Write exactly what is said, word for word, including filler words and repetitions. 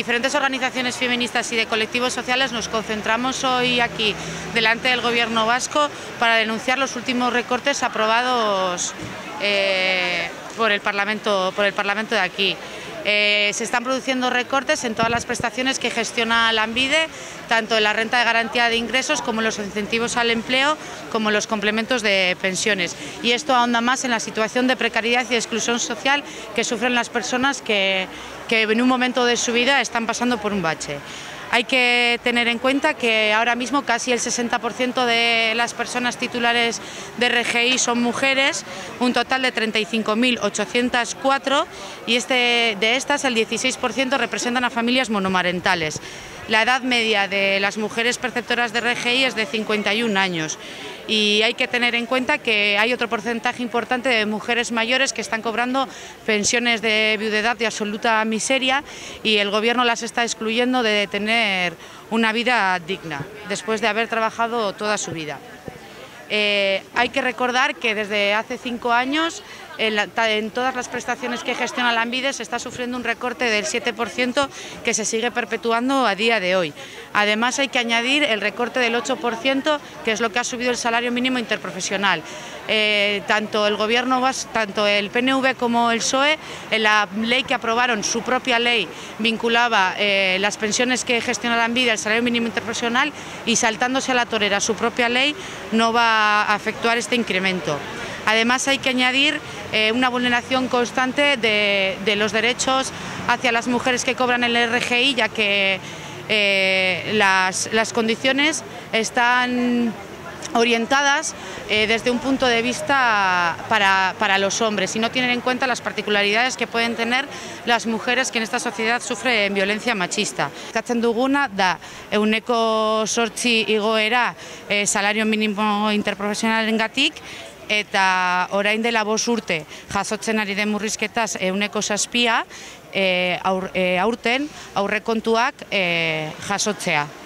Diferentes organizaciones feministas y de colectivos sociales nos concentramos hoy aquí delante del Gobierno vasco para denunciar los últimos recortes aprobados eh, por el Parlamento, por el Parlamento de aquí. Eh, se están produciendo recortes en todas las prestaciones que gestiona Lanbide, tanto en la renta de garantía de ingresos como en los incentivos al empleo, como en los complementos de pensiones. Y esto ahonda más en la situación de precariedad y de exclusión social que sufren las personas que, que en un momento de su vida están pasando por un bache. Hay que tener en cuenta que ahora mismo casi el sesenta por ciento de las personas titulares de R G I son mujeres, un total de treinta y cinco mil ochocientas cuatro, y este, de estas el dieciséis por ciento representan a familias monomarentales. La edad media de las mujeres perceptoras de R G I es de cincuenta y un años y hay que tener en cuenta que hay otro porcentaje importante de mujeres mayores que están cobrando pensiones de viudedad de absoluta miseria y el Gobierno las está excluyendo de tener una vida digna después de haber trabajado toda su vida. Eh, hay que recordar que desde hace cinco años en, la, en todas las prestaciones que gestiona Lanbide se está sufriendo un recorte del siete por ciento que se sigue perpetuando a día de hoy. Además hay que añadir el recorte del ocho por ciento, que es lo que ha subido el salario mínimo interprofesional. Eh, tanto el Gobierno, tanto el P N V como el P S O E, en la ley que aprobaron, su propia ley, vinculaba eh, las pensiones que gestiona Lanbide al salario mínimo interprofesional y saltándose a la torera su propia ley no va a efectuar este incremento. Además hay que añadir eh, una vulneración constante de, de los derechos hacia las mujeres que cobran el R G I, ya que eh, las, las condiciones están orientadas eh, desde un punto de vista para, para los hombres y no tienen en cuenta las particularidades que pueden tener las mujeres que en esta sociedad sufren violencia machista. Eskatzen duguna da ehuneko zortzi igoera eh, salario mínimo interprofesionalengatik, eta orain dela bost urte jasotzen ari den murrizketaz ehuneko zazpia eh, aur, eh, aurten aurrekontuak eh, jasotzea.